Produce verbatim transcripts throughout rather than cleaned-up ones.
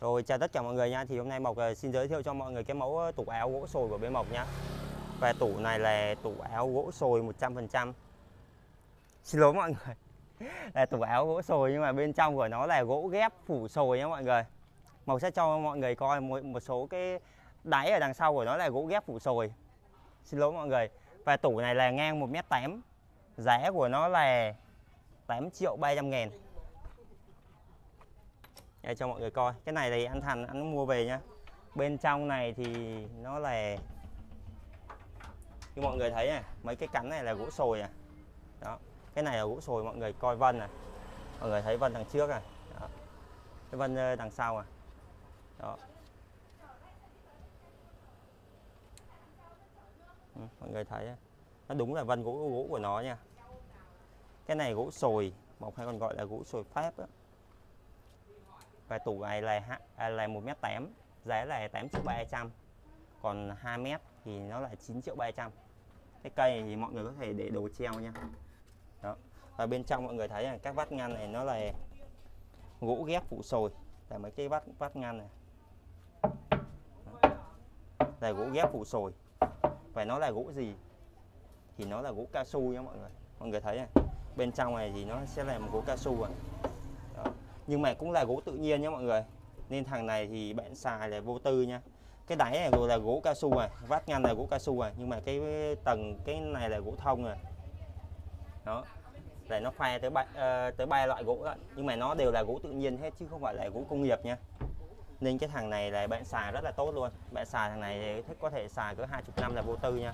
Rồi chào tất cả mọi người nha. Thì hôm nay Mộc xin giới thiệu cho mọi người cái mẫu tủ áo gỗ sồi của bên Mộc nhá. Và tủ này là tủ áo gỗ sồi một trăm phần trăm. Xin lỗi mọi người. Là tủ áo gỗ sồi nhưng mà bên trong của nó là gỗ ghép phủ sồi nha mọi người. Mộc sẽ cho mọi người coi một, một số cái đáy ở đằng sau của nó là gỗ ghép phủ sồi. Xin lỗi mọi người. Và tủ này là ngang một mét tám. Giá của nó là tám triệu ba trăm ngàn. Đây cho mọi người coi. Cái này thì anh Thành anh mua về nhá. Bên trong này thì nó là như mọi người thấy này, mấy cái cánh này là gỗ sồi à. Đó. Cái này là gỗ sồi, mọi người coi vân này. Mọi người thấy vân đằng trước này. Đó. Cái vân đằng sau à. Đó. Ừ, mọi người thấy nó đúng là vân gỗ gỗ của nó nha. Cái này gỗ sồi, Mộc hay còn gọi là gỗ sồi Pháp đó. Và tủ này là là một mét tám, giá là tám triệu ba trăm. Còn hai mét thì nó là chín triệu ba trăm. Cái cây thì mọi người có thể để đồ treo nha. Đó. Và bên trong mọi người thấy là các vách ngăn này nó là gỗ ghép phủ sồi, là mấy cái vách vách ngăn này. Đó. Là gỗ ghép phủ sồi. Và nó là gỗ gì? Thì nó là gỗ cao su nha mọi người. Mọi người thấy này, bên trong này thì nó sẽ là một gỗ cao su à. Đó. Nhưng mà cũng là gỗ tự nhiên nhé mọi người. Nên thằng này thì bạn xài là vô tư nha. Cái đáy này rồi là gỗ cao su này, vách ngăn là gỗ cao su này, nhưng mà cái tầng cái này là gỗ thông này. Đó. Để nó pha tới ba uh, tới ba loại gỗ đó, nhưng mà nó đều là gỗ tự nhiên hết chứ không phải là gỗ công nghiệp nha. Nên cái thằng này là bạn xài rất là tốt luôn. Bạn xài thằng này thì thích có thể xài cỡ hai mươi năm là vô tư nha.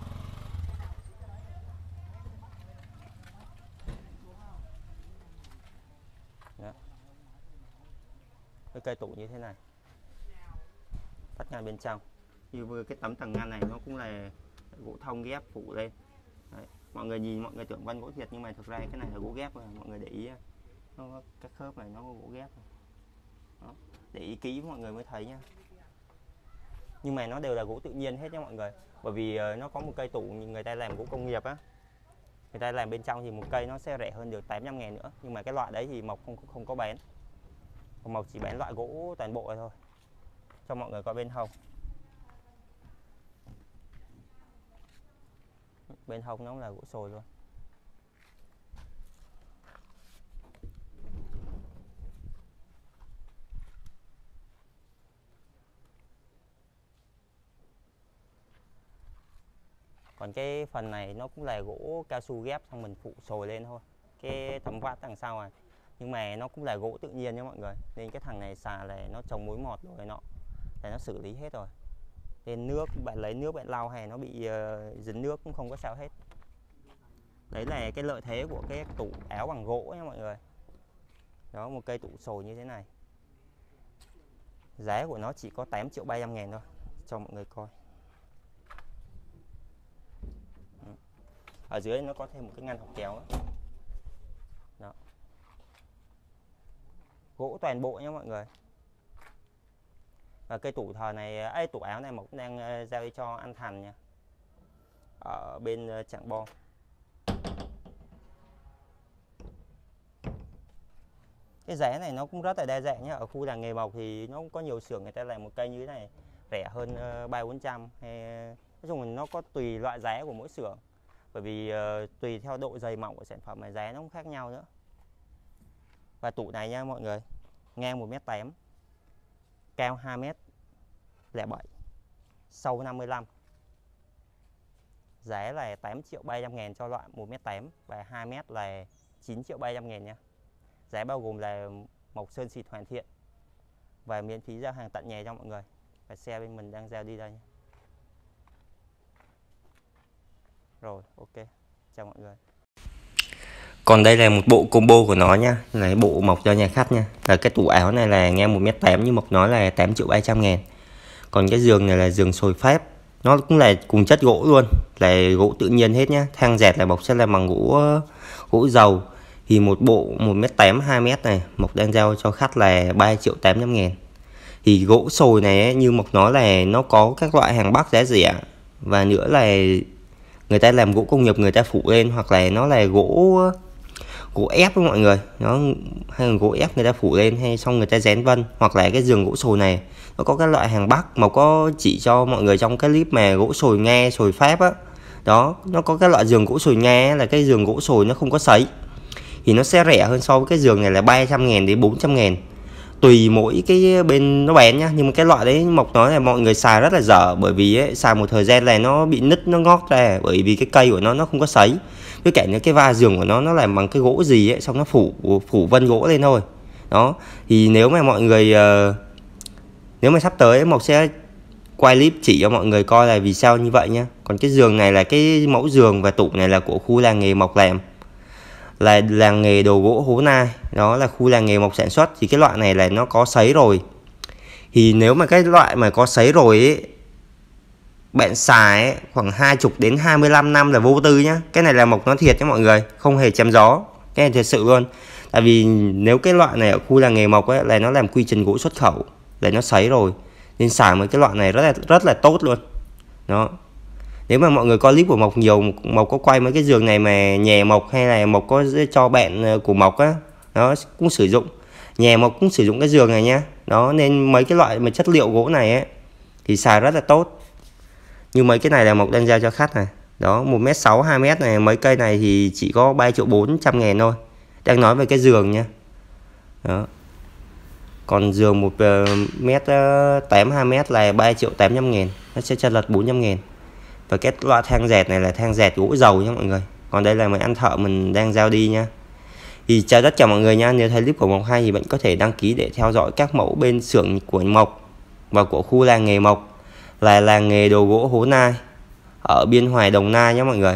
Đó. Cái cây tủ như thế này, vách ngăn bên trong như cái tấm tầng ngăn này nó cũng là gỗ thông ghép phủ lên. Đấy. Mọi người nhìn mọi người tưởng vân gỗ thiệt nhưng mà thực ra cái này là gỗ ghép rồi. Mọi người để ý nó các khớp này nó có gỗ ghép. Đó. Để ý kỹ mọi người mới thấy nha. Nhưng mà nó đều là gỗ tự nhiên hết nha mọi người. Bởi vì nó có một cây tủ người ta làm gỗ công nghiệp á, người ta làm bên trong thì một cây nó sẽ rẻ hơn được tám trăm ngàn nữa. Nhưng mà cái loại đấy thì Mộc không không có bán. Mộc chỉ bán loại gỗ toàn bộ thôi. Cho mọi người coi bên hông. Bên hông nó là gỗ sồi luôn. Còn cái phần này nó cũng là gỗ cao su ghép xong mình phụ sồi lên thôi. Cái tấm vát đằng sau này. Nhưng mà nó cũng là gỗ tự nhiên nha mọi người. Nên cái thằng này xài là nó trồng mối mọt rồi nọ. Để nó xử lý hết rồi. Nên nước bạn lấy nước bạn lau hay nó bị uh, dính nước cũng không có sao hết. Đấy là cái lợi thế của cái tủ áo bằng gỗ nha mọi người. Đó, một cây tủ sồi như thế này. Giá của nó chỉ có tám triệu ba trăm ngàn thôi. Cho mọi người coi. Ở dưới nó có thêm một cái ngăn học kéo đó. Đó. Gỗ toàn bộ nhé mọi người. Và cây tủ thờ này, ấy, tủ áo này Mộc đang giao đi cho anh Thành nha. Ở bên Trảng Bom. Cái giá này nó cũng rất là đa dạng nhé. Ở khu làng nghề Mộc thì nó cũng có nhiều xưởng người ta làm một cây như thế này rẻ hơn ba bốn trăm. Hay nói chung là nó có tùy loại giá của mỗi xưởng. Bởi vì uh, tùy theo độ dày mỏng của sản phẩm mà giá nó cũng khác nhau nữa. Và tủ này nha mọi người, ngang một mét tám, cao hai mét lẻ bảy, sâu năm mươi lăm. Giá là tám triệu ba trăm ngàn cho loại một mét tám và hai mét là chín triệu ba trăm ngàn nha. Giá bao gồm là Mộc sơn xịt hoàn thiện và miễn phí giao hàng tận nhà cho mọi người. Và xe bên mình đang giao đi đây nha. Rồi, ok. Chào mọi người. Còn đây là một bộ combo của nó nha. Là bộ Mộc cho nhà khách nha. Là cái tủ áo này là ngang một mét tám như Mộc nói là tám triệu ba trăm ngàn. Còn cái giường này là giường sồi Pháp. Nó cũng là cùng chất gỗ luôn. Là gỗ tự nhiên hết nhá. Thang dẹt là Mộc sẽ làm bằng gỗ gỗ dầu. Thì một bộ một mét tám hai mét này Mộc đang giao cho khách là ba triệu tám trăm ngàn. Thì gỗ sồi này ấy, như Mộc nói là nó có các loại hàng Bắc giá rẻ. Và nữa là người ta làm gỗ công nghiệp người ta phủ lên, hoặc là nó là gỗ gỗ ép với mọi người, nó hay là gỗ ép người ta phủ lên hay xong người ta dán vân. Hoặc là cái giường gỗ sồi này nó có các loại hàng Bắc mà có chỉ cho mọi người trong cái clip mà gỗ sồi nghe sồi Pháp á. Đó, nó có cái loại giường gỗ sồi nghe là cái giường gỗ sồi nó không có sấy thì nó sẽ rẻ hơn so với cái giường này là ba trăm ngàn đến bốn trăm ngàn, tùy mỗi cái bên nó bán nhá. Nhưng mà cái loại đấy Mộc nói là mọi người xài rất là dở, bởi vì ấy, xài một thời gian này nó bị nứt nó ngót ra, bởi vì cái cây của nó nó không có sấy, với cả những cái va giường của nó nó làm bằng cái gỗ gì ấy, xong nó phủ phủ vân gỗ lên thôi. Đó thì nếu mà mọi người uh, nếu mà sắp tới Mộc sẽ quay clip chỉ cho mọi người coi là vì sao như vậy nhá. Còn cái giường này là cái mẫu giường và tủ này là của khu làng nghề Mộc làm, là làng nghề đồ gỗ Hố Nai, đó là khu làng nghề Mộc sản xuất. Thì cái loại này là nó có sấy rồi, thì nếu mà cái loại mà có sấy rồi ấy, bạn xài ấy, khoảng hai mươi đến hai mươi lăm năm là vô tư nhá. Cái này là Mộc nói thiệt cho mọi người, không hề chém gió, cái này thật sự luôn. Tại vì nếu cái loại này ở khu làng nghề Mộc ấy là nó làm quy trình gỗ xuất khẩu, là nó sấy rồi, nên xài mấy cái loại này rất là rất là tốt luôn. Đó, nếu mà mọi người coi clip của Mộc nhiều, Mộc có quay mấy cái giường này mà nhà Mộc hay là Mộc có cho bạn của Mộc á, nó cũng sử dụng, nhà Mộc cũng sử dụng cái giường này nhá. Đó, nên mấy cái loại mà chất liệu gỗ này ấy thì xài rất là tốt. Như mấy cái này là Mộc đang giao cho khách này. Đó, một mét sáu, hai mét này, mấy cây này thì chỉ có ba triệu bốn trăm ngàn thôi. Đang nói về cái giường nha. Đó. Còn giường một mét tám, hai mét là ba triệu tám trăm ngàn, nó sẽ chênh lệch bốn trăm ngàn. Và cái loại thang dệt này là thang dệt gỗ dầu nha mọi người. Còn đây là mấy anh thợ mình đang giao đi nha. Thì chào tất cả mọi người nha. Nếu thấy clip của Mộc hay thì bạn có thể đăng ký để theo dõi các mẫu bên xưởng của Mộc và của khu làng nghề Mộc, là làng nghề đồ gỗ Hố Nai ở Biên Hòa, Đồng Nai nhé mọi người.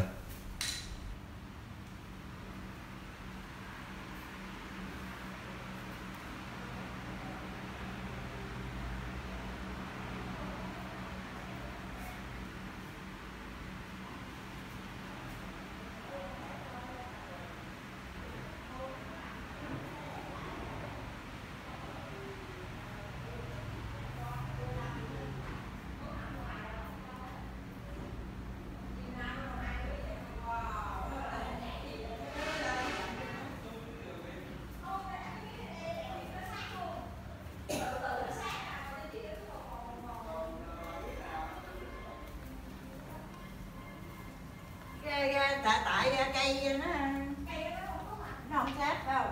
tại tại cây nó nó không sát đâu.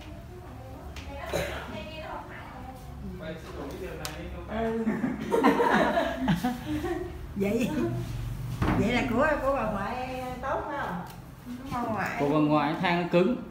Ừ. vậy vậy là của của bà ngoại tốt phải không? Bà ngoại của bà ngoại than cứng.